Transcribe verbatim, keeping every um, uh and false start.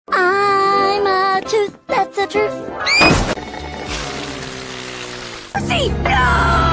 I'm a tooth, that's the truth. See, no!